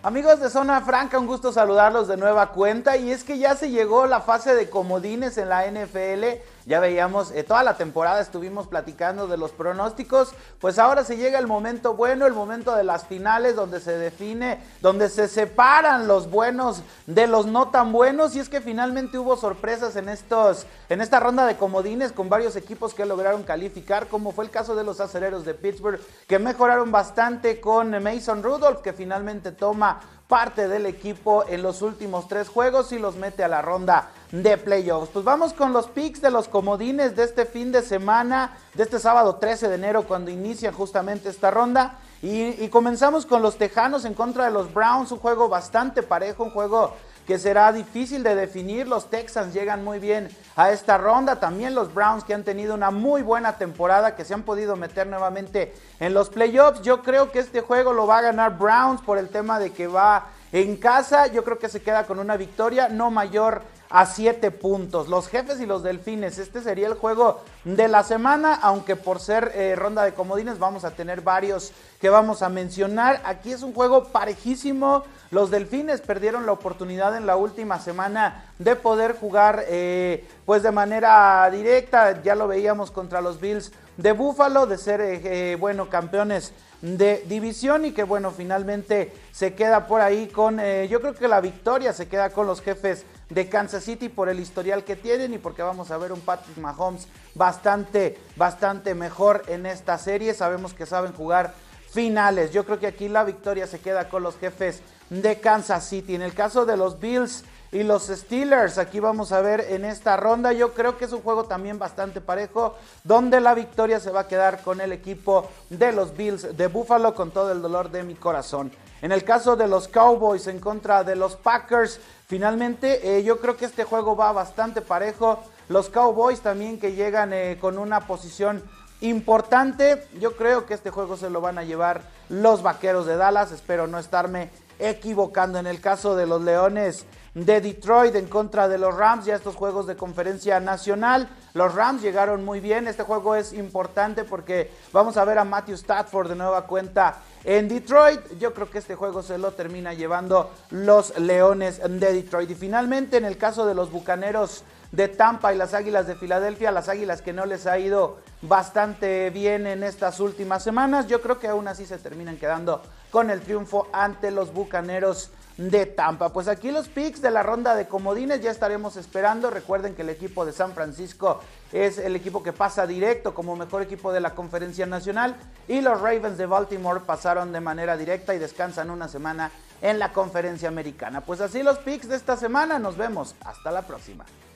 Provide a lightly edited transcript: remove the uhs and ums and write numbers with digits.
Amigos de Zona Franca, un gusto saludarlos de nueva cuenta, y es que ya se llegó la fase de comodines en la NFL. Ya veíamos, toda la temporada estuvimos platicando de los pronósticos, pues ahora se llega el momento bueno, el momento de las finales, donde se define, donde se separan los buenos de los no tan buenos, y es que finalmente hubo sorpresas en esta ronda de comodines con varios equipos que lograron calificar, como fue el caso de los Acereros de Pittsburgh, que mejoraron bastante con Mason Rudolph, que finalmente toma parte del equipo en los últimos 3 juegos y los mete a la ronda de playoffs. Pues vamos con los picks de los comodines de este fin de semana, de este sábado 13 de enero, cuando inicia justamente esta ronda. Y comenzamos con los Tejanos en contra de los Browns, un juego bastante parejo, un juego que será difícil de definir. Los Texans llegan muy bien a esta ronda, también los Browns, que han tenido una muy buena temporada, que se han podido meter nuevamente en los playoffs. Yo creo que este juego lo va a ganar Browns por el tema de que va en casa. Yo creo que se queda con una victoria no mayor a 7 puntos. Los Jefes y los Delfines, este sería el juego de la semana, aunque por ser ronda de comodines vamos a tener varios que vamos a mencionar. Aquí es un juego parejísimo. Los Delfines perdieron la oportunidad en la última semana de poder jugar pues de manera directa. Ya lo veíamos contra los Bills de Buffalo, de ser campeones de división, y que bueno, finalmente se queda por ahí con, yo creo que la victoria se queda con los Jefes de Kansas City por el historial que tienen y porque vamos a ver un Patrick Mahomes bastante mejor en esta serie. Sabemos que saben jugar finales. Yo creo que aquí la victoria se queda con los Jefes de Kansas City. En el caso de los Bills y los Steelers, aquí vamos a ver en esta ronda, yo creo que es un juego también bastante parejo, donde la victoria se va a quedar con el equipo de los Bills de Buffalo, con todo el dolor de mi corazón. En el caso de los Cowboys en contra de los Packers, finalmente yo creo que este juego va bastante parejo. Los Cowboys también, que llegan con una posición importante. Yo creo que este juego se lo van a llevar los Vaqueros de Dallas, espero no estarme equivocando. En el caso de los Leones de Detroit en contra de los Rams, ya estos juegos de conferencia nacional, los Rams llegaron muy bien. Este juego es importante porque vamos a ver a Matthew Stafford de nueva cuenta en Detroit. Yo creo que este juego se lo termina llevando los Leones de Detroit. Y finalmente, en el caso de los Bucaneros de Tampa y las Águilas de Filadelfia, las Águilas que no les ha ido bastante bien en estas últimas semanas, yo creo que aún así se terminan quedando con el triunfo ante los Bucaneros de Tampa. Pues aquí los picks de la ronda de comodines ya estaremos esperando. Recuerden que el equipo de San Francisco es el equipo que pasa directo como mejor equipo de la conferencia nacional, y los Ravens de Baltimore pasaron de manera directa y descansan una semana en la conferencia americana. Pues así los picks de esta semana, nos vemos, hasta la próxima.